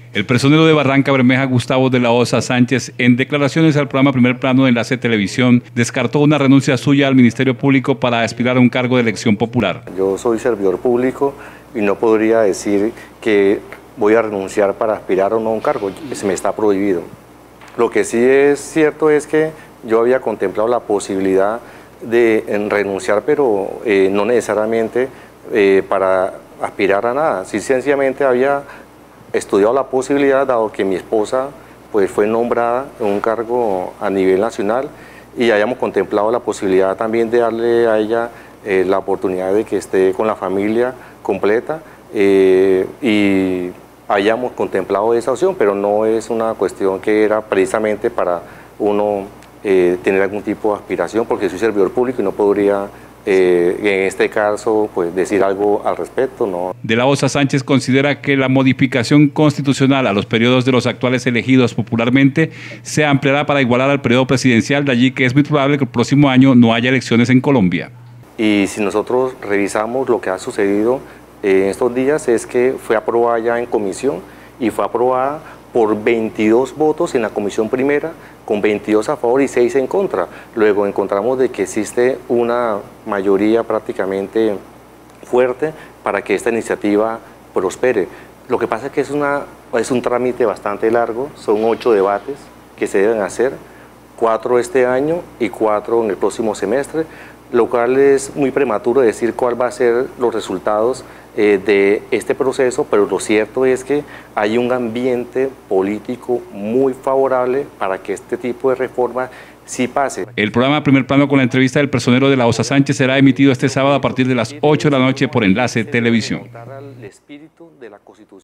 El personero de Barranca Bermeja, Gustavo de la Osa Sánchez, en declaraciones al programa Primer Plano de Enlace Televisión, descartó una renuncia suya al Ministerio Público para aspirar a un cargo de elección popular. Yo soy servidor público y no podría decir que voy a renunciar para aspirar o no a un cargo, se me está prohibido. Lo que sí es cierto es que yo había contemplado la posibilidad de renunciar, pero no necesariamente para aspirar a nada. Sí, sencillamente había estudiado la posibilidad, dado que mi esposa pues, fue nombrada en un cargo a nivel nacional y hayamos contemplado la posibilidad también de darle a ella la oportunidad de que esté con la familia completa y hayamos contemplado esa opción, pero no es una cuestión que era precisamente para uno tener algún tipo de aspiración, porque soy servidor público y no podría en este caso pues decir algo al respecto, ¿no? De la Osa Sánchez considera que la modificación constitucional a los periodos de los actuales elegidos popularmente se ampliará para igualar al periodo presidencial, de allí que es muy probable que el próximo año no haya elecciones en Colombia. Y si nosotros revisamos lo que ha sucedido en estos días, es que fue aprobada ya en comisión y fue aprobada por 22 votos en la comisión primera, con 22 a favor y 6 en contra. Luego encontramos de que existe una mayoría prácticamente fuerte para que esta iniciativa prospere. Lo que pasa es que es un trámite bastante largo, son 8 debates que se deben hacer, 4 este año y 4 en el próximo semestre, lo cual es muy prematuro decir cuál va a ser los resultados de este proceso, pero lo cierto es que hay un ambiente político muy favorable para que este tipo de reforma sí pase. El programa Primer Plano con la entrevista del personero de la Osa Sánchez será emitido este sábado a partir de las 8 de la noche por Enlace Televisión.